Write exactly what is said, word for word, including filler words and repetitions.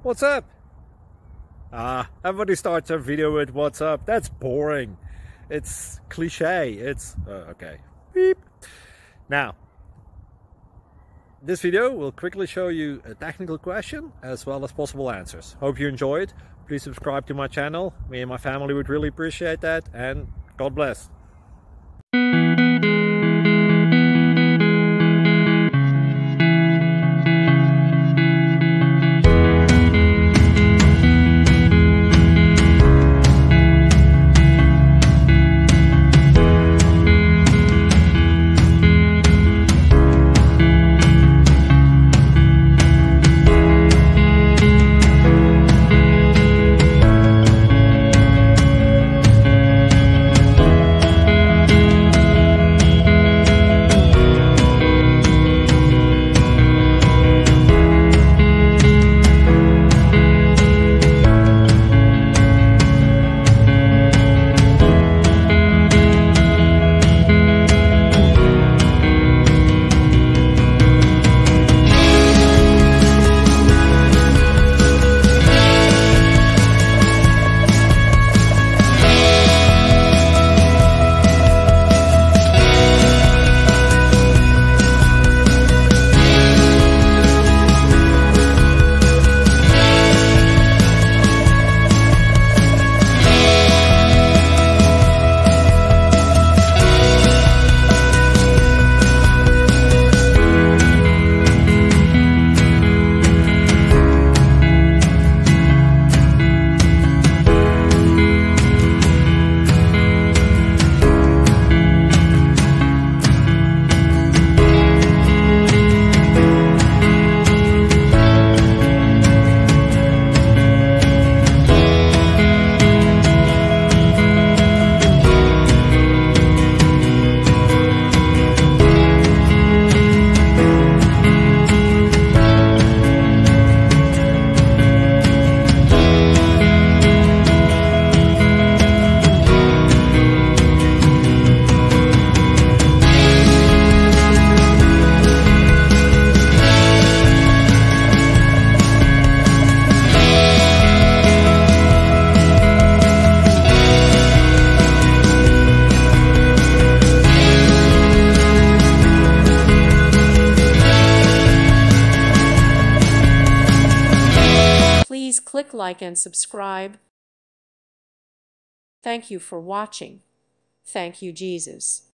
What's up? Ah, everybody starts a video with what's up. That's boring. It's cliche. It's uh, okay. Beep. Now, this video will quickly show you a technical question as well as possible answers. Hope you enjoyed. Please subscribe to my channel. Me and my family would really appreciate that, and God bless. Please click like and subscribe. Thank you for watching. Thank you, Jesus.